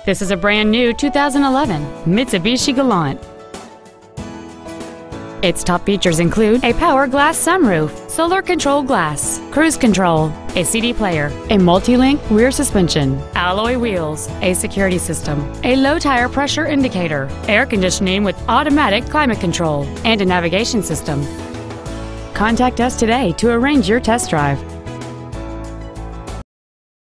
This is a brand new 2011 Mitsubishi Galant. Its top features include a power glass sunroof, solar control glass, cruise control, a CD player, a multi-link rear suspension, alloy wheels, a security system, a low tire pressure indicator, air conditioning with automatic climate control, and a navigation system. Contact us today to arrange your test drive.